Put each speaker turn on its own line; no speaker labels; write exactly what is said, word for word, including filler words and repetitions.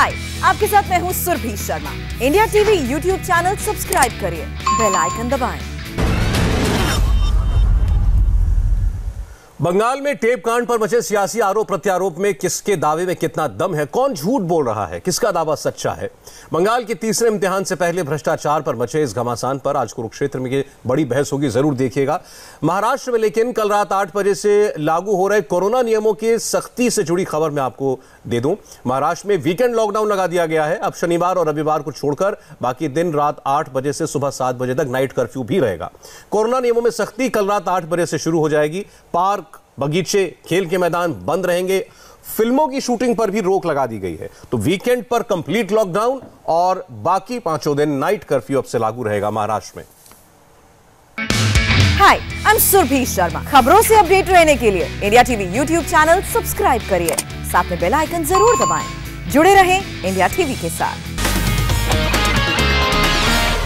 हाय, आपके साथ मैं हूँ Surabhi Sharma. India TV YouTube channel subscribe करिए, बेल आइकन दबाएं।
बंगाल में टेप कांड पर मचे सियासी आरोप प्रत्यारोप में किसके दावे में कितना दम है, कौन झूठ बोल रहा है, किसका दावा सच्चा है। बंगाल के तीसरे इम्तिहान से पहले भ्रष्टाचार पर मचे इस घमासान पर आज कुरुक्षेत्र में बड़ी बहस होगी, जरूर देखिएगा। महाराष्ट्र में लेकिन कल रात आठ बजे से लागू हो रहे कोरोना नियमों की सख्ती से जुड़ी खबर मैं आपको दे दूं। महाराष्ट्र में वीकेंड लॉकडाउन लगा दिया गया है। अब शनिवार और रविवार को छोड़कर बाकी दिन रात आठ बजे से सुबह सात बजे तक नाइट कर्फ्यू भी रहेगा। कोरोना नियमों में सख्ती कल रात आठ बजे से शुरू हो जाएगी। पार्क, बगीचे, खेल के मैदान बंद रहेंगे। फिल्मों की शूटिंग पर भी रोक लगा दी गई है। तो वीकेंड पर कंप्लीट लॉकडाउन और बाकी पांचों दिन नाइट कर्फ्यू अब से लागू रहेगा महाराष्ट्र में।
Hi, I am Surabhi Sharma. खबरों से अपडेट रहने के लिए India TV YouTube channel subscribe करिए, साथ में बेल आइकन जरूर दबाएं। जुड़े रहें इंडिया टीवी के साथ।